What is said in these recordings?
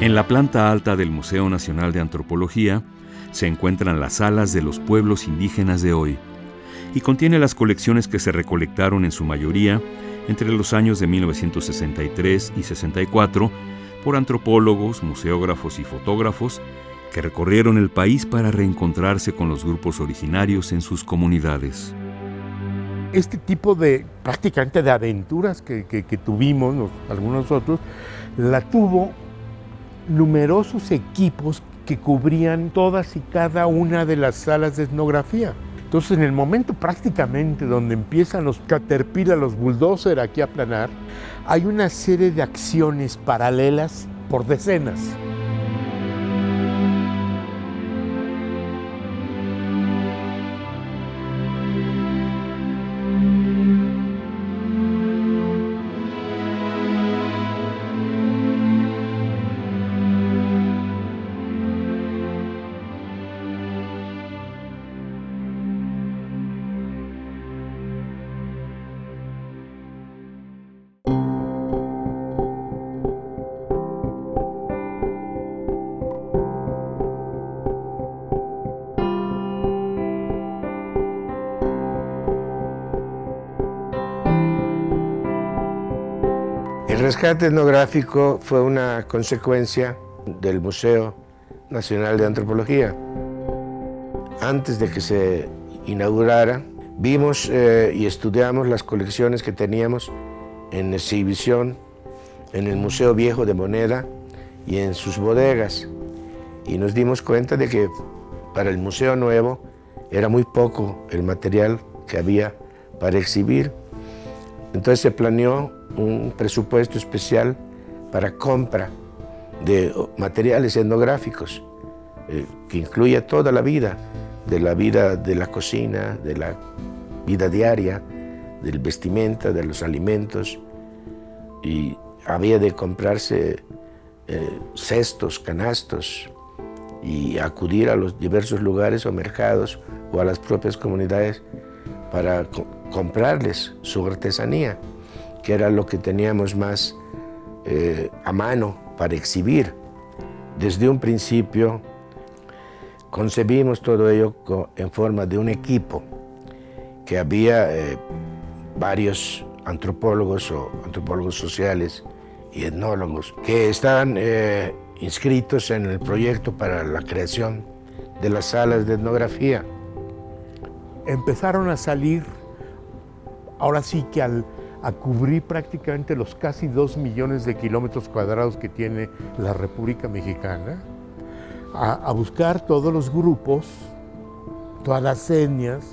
En la planta alta del Museo Nacional de Antropología se encuentran las salas de los pueblos indígenas de hoy y contiene las colecciones que se recolectaron en su mayoría entre los años de 1963 y 64 por antropólogos, museógrafos y fotógrafos que recorrieron el país para reencontrarse con los grupos originarios en sus comunidades. Este tipo de, prácticamente de aventuras que tuvimos, algunos otros, la tuvo numerosos equipos que cubrían todas y cada una de las salas de etnografía. Entonces, en el momento prácticamente donde empiezan los Caterpillar, los bulldozer aquí a aplanar, hay una serie de acciones paralelas por decenas. El rescate etnográfico fue una consecuencia del Museo Nacional de Antropología. Antes de que se inaugurara, vimos y estudiamos las colecciones que teníamos en exhibición en el Museo Viejo de Moneda y en sus bodegas. Y nos dimos cuenta de que para el Museo Nuevo era muy poco el material que había para exhibir. Entonces se planeó un presupuesto especial para compra de materiales etnográficos que incluya toda la vida de la cocina, de la vida diaria, del vestimenta, de los alimentos. Y había de comprarse cestos, canastos y acudir a los diversos lugares o mercados o a las propias comunidades para comprarles su artesanía, que era lo que teníamos más a mano para exhibir. Desde un principio concebimos todo ello en forma de un equipo, que había varios antropólogos o antropólogos sociales y etnólogos que estaban inscritos en el proyecto para la creación de las salas de etnografía. Empezaron a salir, ahora sí que a cubrir prácticamente los casi 2 millones de kilómetros cuadrados que tiene la República Mexicana, a buscar todos los grupos, todas las etnias.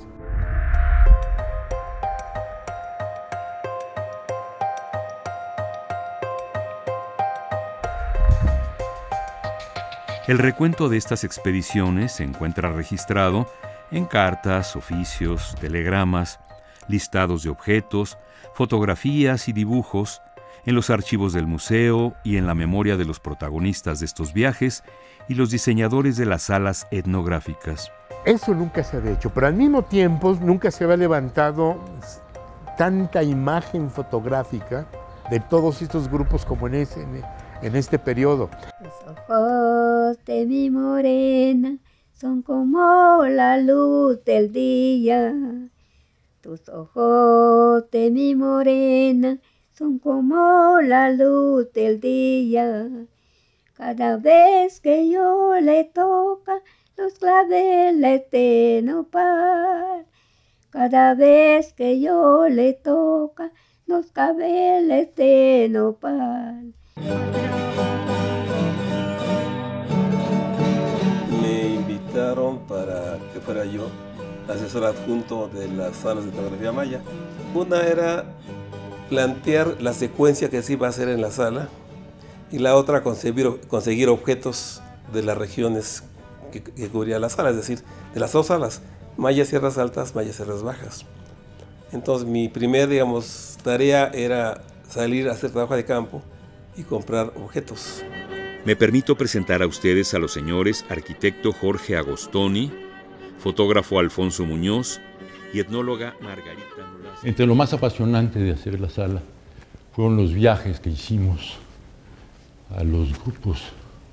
El recuento de estas expediciones se encuentra registrado en cartas, oficios, telegramas, listados de objetos, fotografías y dibujos, en los archivos del museo y en la memoria de los protagonistas de estos viajes y los diseñadores de las salas etnográficas. Eso nunca se había hecho, pero al mismo tiempo nunca se había levantado tanta imagen fotográfica de todos estos grupos como en este periodo. Los ojos de mi morena son como la luz del día. Tus ojos de mi morena son como la luz del día. Cada vez que yo le toca los claveles de nopal. Cada vez que yo le toca los claveles de nopal. Me invitaron para que fuera yo asesor adjunto de las salas de etnografía maya. Una era plantear la secuencia que se iba a hacer en la sala y la otra conseguir objetos de las regiones que cubría la sala, es decir, de las dos salas, Maya Sierras Altas, Maya Sierras Bajas. Entonces mi primer, tarea era salir a hacer trabajo de campo y comprar objetos. Me permito presentar a ustedes a los señores arquitecto Jorge Agostoni, fotógrafo Alfonso Muñoz y etnóloga Margarita Nolasco. Entre lo más apasionante de hacer la sala fueron los viajes que hicimos a los grupos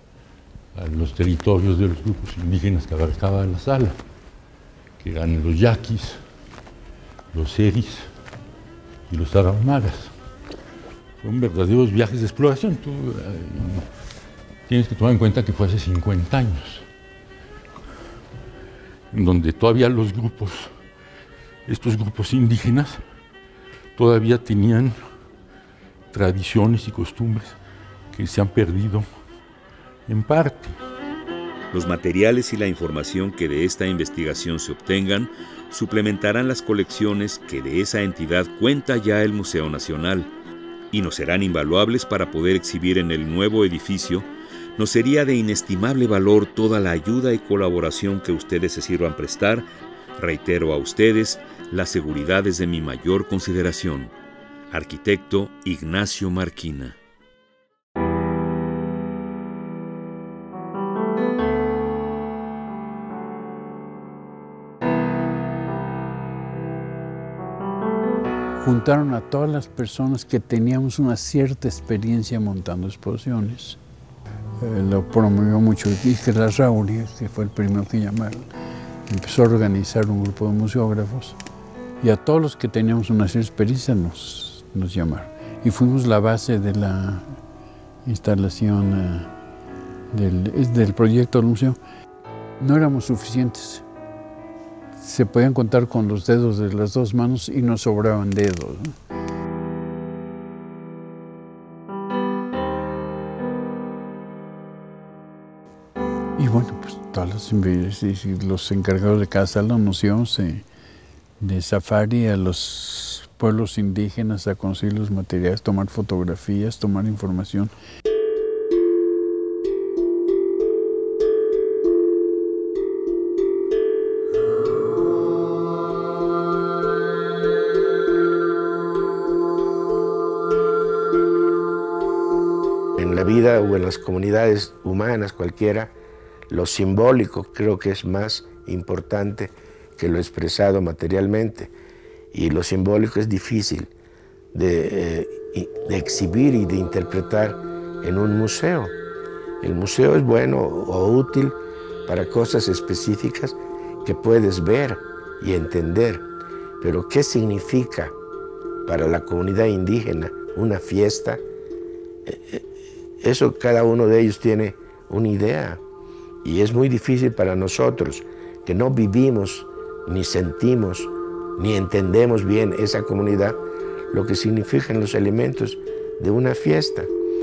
a los territorios de los grupos indígenas que abarcaba la sala, que eran los yaquis, los seris y los tarahumaras. Fueron verdaderos viajes de exploración. Tú tienes que tomar en cuenta que fue hace 50 años, en donde todavía los grupos, estos grupos indígenas, todavía tenían tradiciones y costumbres que se han perdido en parte. Los materiales y la información que de esta investigación se obtengan suplementarán las colecciones que de esa entidad cuenta ya el Museo Nacional y nos serán invaluables para poder exhibir en el nuevo edificio. Nos sería de inestimable valor toda la ayuda y colaboración que ustedes se sirvan prestar. Reitero a ustedes, la seguridad es de mi mayor consideración. Arquitecto Ignacio Marquina. Juntaron a todas las personas que teníamos una cierta experiencia montando exposiciones. Lo promovió mucho Iker Larrauri, que fue el primero que llamaron. Empezó a organizar un grupo de museógrafos y a todos los que teníamos una cierta experiencia nos llamaron. Y fuimos la base de la instalación del proyecto del museo. No éramos suficientes. Se podían contar con los dedos de las dos manos y nos sobraban dedos, ¿no? Y bueno, pues todos los encargados de cada sala nos íbamos de safari a los pueblos indígenas a conseguir los materiales, tomar fotografías, tomar información. En la vida o en las comunidades humanas cualquiera, lo simbólico creo que es más importante que lo expresado materialmente. Y lo simbólico es difícil de exhibir y de interpretar en un museo. El museo es bueno o útil para cosas específicas que puedes ver y entender. Pero ¿qué significa para la comunidad indígena una fiesta? Eso cada uno de ellos tiene una idea. Y es muy difícil para nosotros, que no vivimos, ni sentimos, ni entendemos bien esa comunidad, lo que significan los elementos de una fiesta.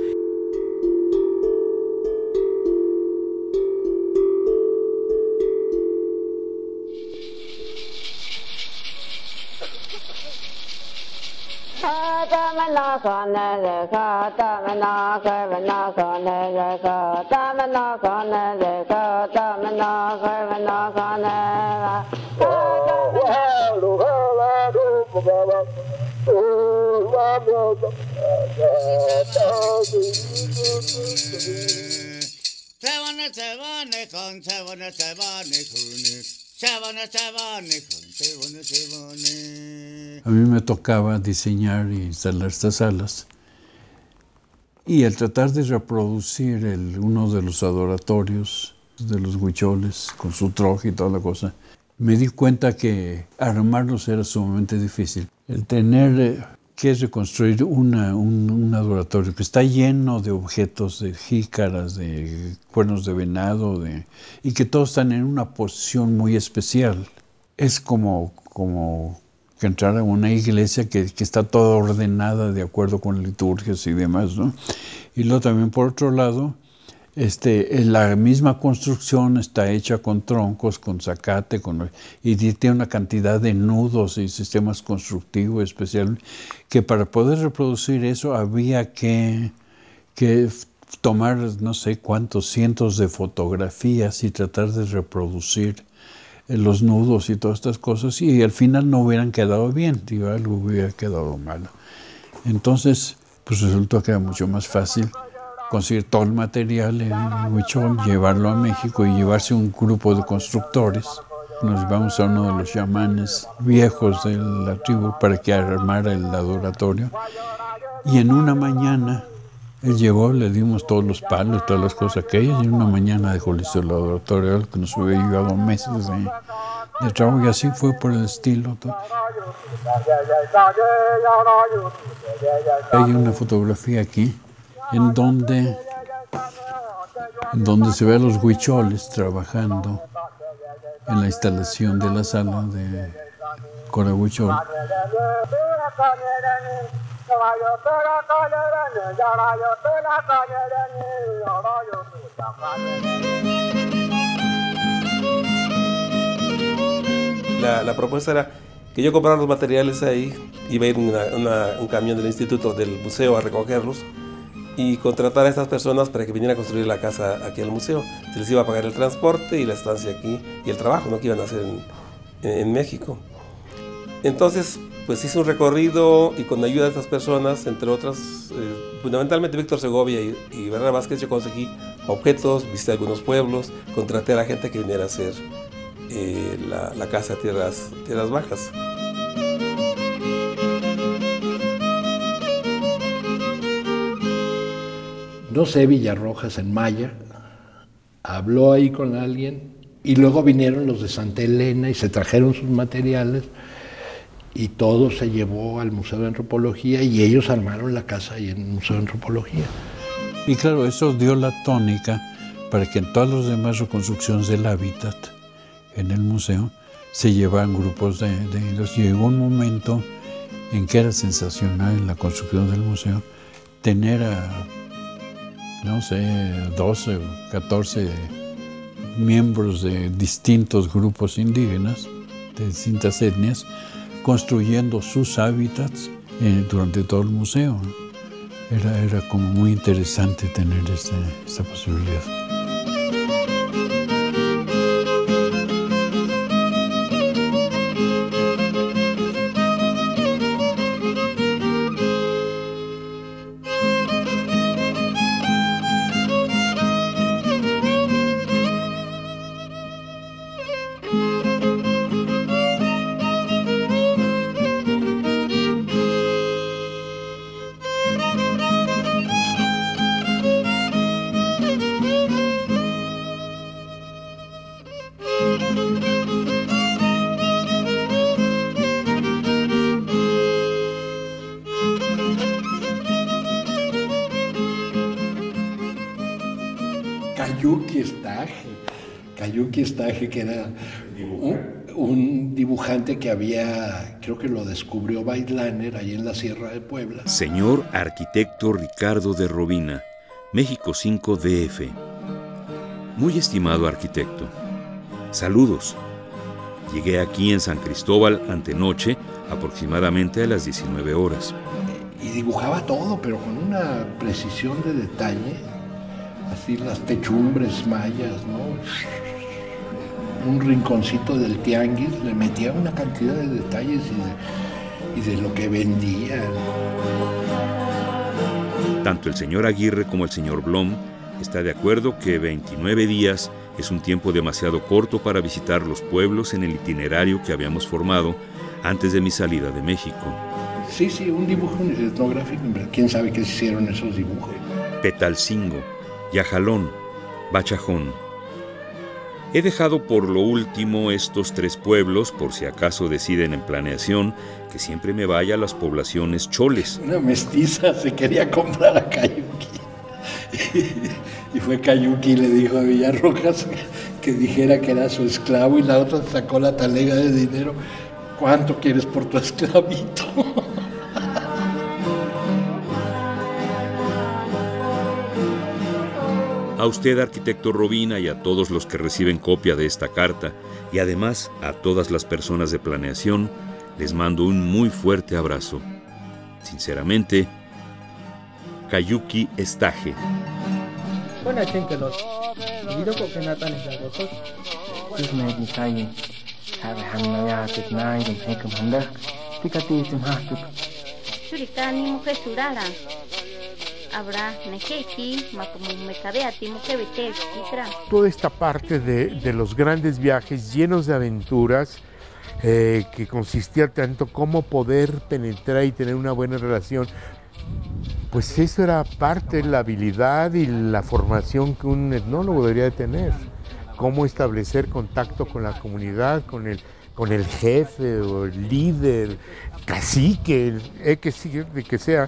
A mí me tocaba diseñar e instalar estas salas y al tratar de reproducir uno de los adoratorios de los huicholes con su troje y toda la cosa, me di cuenta que armarlos era sumamente difícil. El tener que reconstruir un adoratorio que está lleno de objetos, de jícaras, de cuernos de venado, y que todos están en una posición muy especial. Es como que entrar a una iglesia que está toda ordenada de acuerdo con liturgias y demás, ¿no? Y luego también, por otro lado, la misma construcción está hecha con troncos, con zacate, y tiene una cantidad de nudos y sistemas constructivos especiales que para poder reproducir eso había que tomar no sé cuántos cientos de fotografías y tratar de reproducir los nudos y todas estas cosas, y al final no hubieran quedado bien, algo hubiera quedado malo. Entonces, pues resultó que era mucho más fácil conseguir todo el material en huichol, llevarlo a México y llevarse un grupo de constructores. Nos llevamos a uno de los chamanes viejos de la tribu para que armara el adoratorio. Y en una mañana Él llegó, le dimos todos los palos, todas las cosas aquellas, y una mañana dejó listo el laboratorio, que nos había llevado meses de trabajo, y así fue por el estilo. Todo. Hay una fotografía aquí en donde se ve a los huicholes trabajando en la instalación de la sala de Cora Huichol. La propuesta era que yo comprara los materiales ahí, iba a ir un camión del instituto, del museo, a recogerlos y contratar a estas personas para que vinieran a construir la casa aquí al museo. Se les iba a pagar el transporte y la estancia aquí y el trabajo, ¿no?, que iban a hacer en México. Entonces, pues hice un recorrido y con ayuda de estas personas, entre otras, fundamentalmente Víctor Segovia y Bernardo Vázquez, yo conseguí objetos, visité algunos pueblos, contraté a la gente que viniera a hacer la casa Tierras Bajas. No sé, Villarrojas en Maya, habló ahí con alguien y luego vinieron los de Santa Elena y se trajeron sus materiales y todo se llevó al Museo de Antropología y ellos armaron la casa ahí en el Museo de Antropología. Y claro, eso dio la tónica para que en todas las demás reconstrucciones del hábitat en el museo se llevaran grupos de indios. Llegó un momento en que era sensacional en la construcción del museo tener a, no sé, 12 o 14 miembros de distintos grupos indígenas, de distintas etnias, construyendo sus hábitats durante todo el museo. Era como muy interesante tener esta posibilidad. Cayuqui Estaje, que era un dibujante que había, creo que lo descubrió Weidlander, ahí en la Sierra de Puebla. Señor arquitecto Ricardo de Robina, México 5 DF. Muy estimado arquitecto, saludos. Llegué aquí en San Cristóbal antenoche, aproximadamente a las 19 horas. Y dibujaba todo, pero con una precisión de detalle, así las techumbres mayas, ¿no? Un rinconcito del tianguis, le metía una cantidad de detalles y de lo que vendía. Tanto el señor Aguirre como el señor Blom está de acuerdo que 29 días es un tiempo demasiado corto para visitar los pueblos en el itinerario que habíamos formado antes de mi salida de México. Sí, un dibujo etnográfico, quién sabe qué hicieron esos dibujos. Petalcingo, Yajalón, Bachajón. He dejado por lo último estos 3 pueblos, por si acaso deciden en planeación que siempre me vaya a las poblaciones choles. Una mestiza se quería comprar a Cayuqui. Y fue Cayuqui y le dijo a Villarrojas que dijera que era su esclavo, y la otra sacó la talega de dinero. ¿Cuánto quieres por tu esclavito? A usted, arquitecto Robina, y a todos los que reciben copia de esta carta, y además a todas las personas de planeación, les mando un muy fuerte abrazo. Sinceramente, Cayuqui Estaje. Toda esta parte de los grandes viajes llenos de aventuras, que consistía tanto cómo poder penetrar y tener una buena relación pues eso era parte de la habilidad y la formación que un etnólogo debería de tener. Cómo establecer contacto con la comunidad, con el jefe o el líder, cacique, el que sea.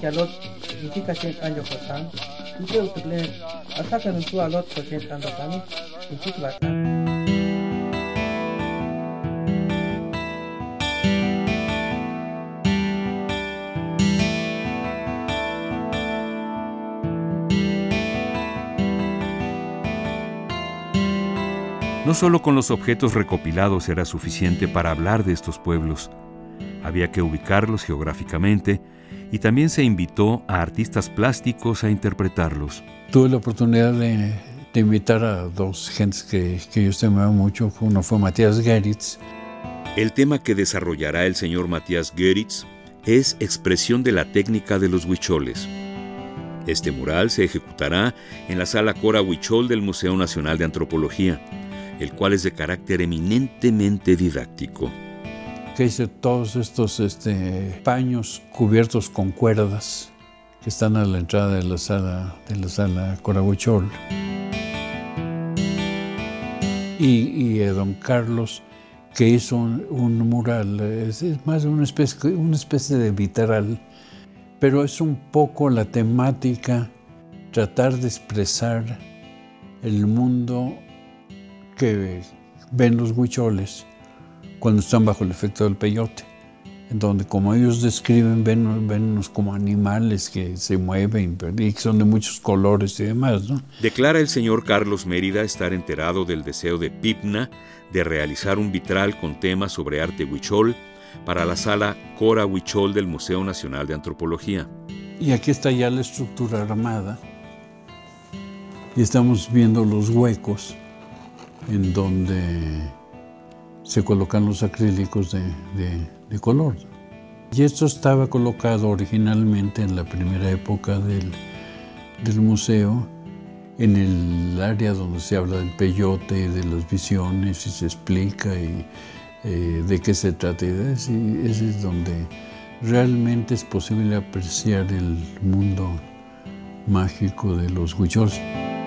No solo con los objetos recopilados era suficiente para hablar de estos pueblos. Había que ubicarlos geográficamente y también se invitó a artistas plásticos a interpretarlos. Tuve la oportunidad de invitar a dos gentes que yo estimaba mucho. Uno fue Matías Geritz. El tema que desarrollará el señor Matías Geritz es expresión de la técnica de los huicholes. Este mural se ejecutará en la Sala Cora Huichol del Museo Nacional de Antropología, el cual es de carácter eminentemente didáctico. Que hice todos estos paños cubiertos con cuerdas que están a la entrada de la sala Cora Huichol. Y don Carlos, que hizo un mural, es más una especie de vitral, pero es un poco la temática, tratar de expresar el mundo que ven los huicholes cuando están bajo el efecto del peyote, en donde, como ellos describen, vennos como animales que se mueven y que son de muchos colores y demás, ¿no? Declara el señor Carlos Mérida estar enterado del deseo de Pipna de realizar un vitral con temas sobre arte huichol para la Sala Cora Huichol del Museo Nacional de Antropología. Y aquí está ya la estructura armada y estamos viendo los huecos en donde se colocan los acrílicos de color. Y esto estaba colocado originalmente en la primera época del museo, en el área donde se habla del peyote, de las visiones, y se explica de qué se trata. Y ese es donde realmente es posible apreciar el mundo mágico de los huicholes.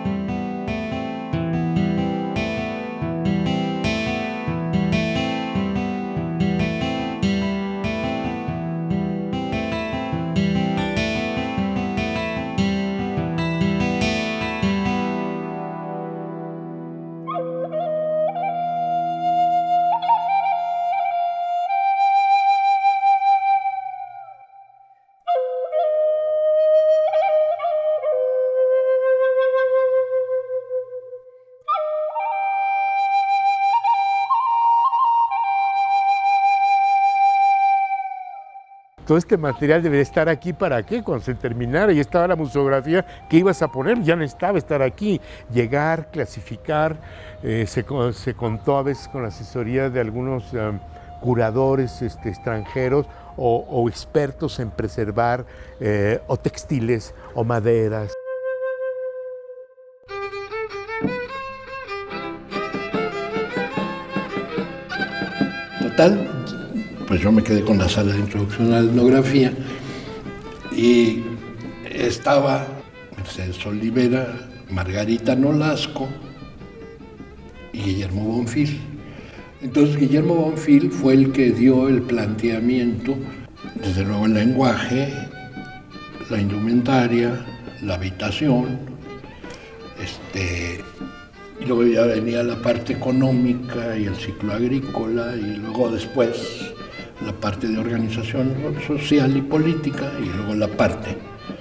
Todo este material debería estar aquí, ¿para qué? Cuando se terminara y estaba la museografía, ¿qué ibas a poner? Ya no estaba estar aquí. Llegar, clasificar, se contó a veces con la asesoría de algunos curadores extranjeros o expertos en preservar o textiles o maderas. Total, pues yo me quedé con la sala de introducción a la etnografía y estaba Mercedes Olivera, Margarita Nolasco y Guillermo Bonfil. Entonces Guillermo Bonfil fue el que dio el planteamiento, desde luego el lenguaje, la indumentaria, la habitación, y luego ya venía la parte económica y el ciclo agrícola, y luego después la parte de organización social y política, y luego la parte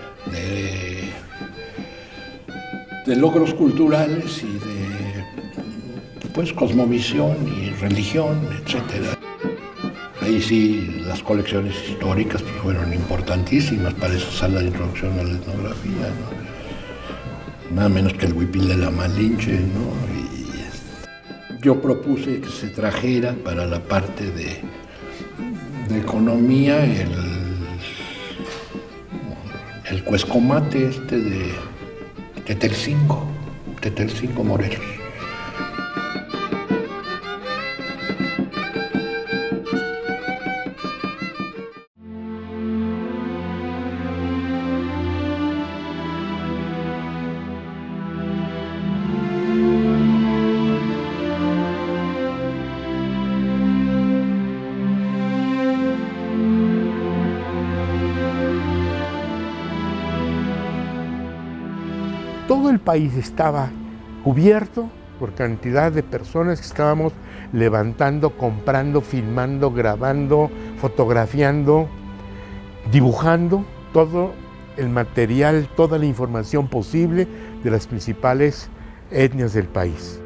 de logros culturales y de cosmovisión y religión, etc. Ahí sí las colecciones históricas fueron importantísimas para esa sala de introducción a la etnografía, ¿no? Nada menos que el huipil de la Malinche, ¿no? Y yo propuse que se trajera para la parte de economía el cuescomate de Tetelcingo, Morelos. todo el país estaba cubierto por cantidad de personas que estábamos levantando, comprando, filmando, grabando, fotografiando, dibujando todo el material, toda la información posible de las principales etnias del país.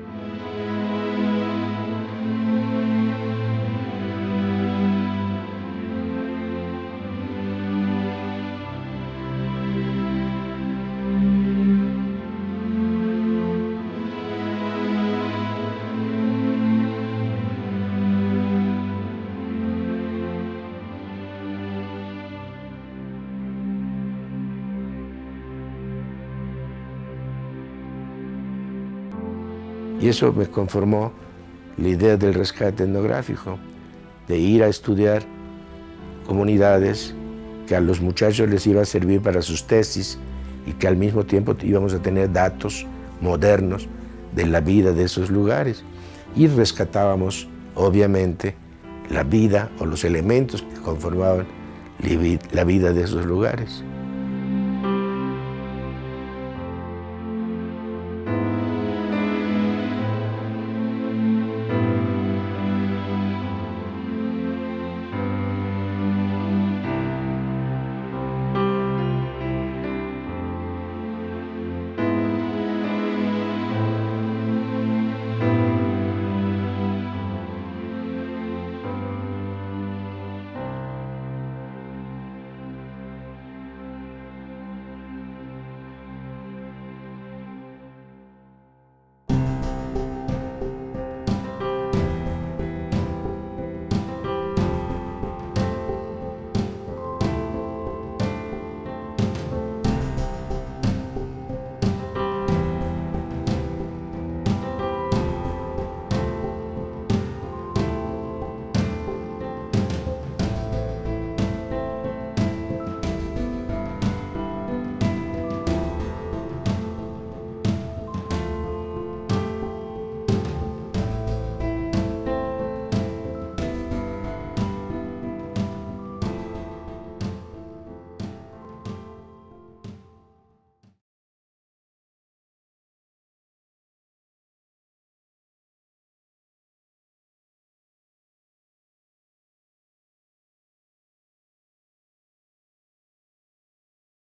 Y eso me conformó la idea del rescate etnográfico, de ir a estudiar comunidades que a los muchachos les iba a servir para sus tesis y que al mismo tiempo íbamos a tener datos modernos de la vida de esos lugares. Y rescatábamos, obviamente, la vida o los elementos que conformaban la vida de esos lugares.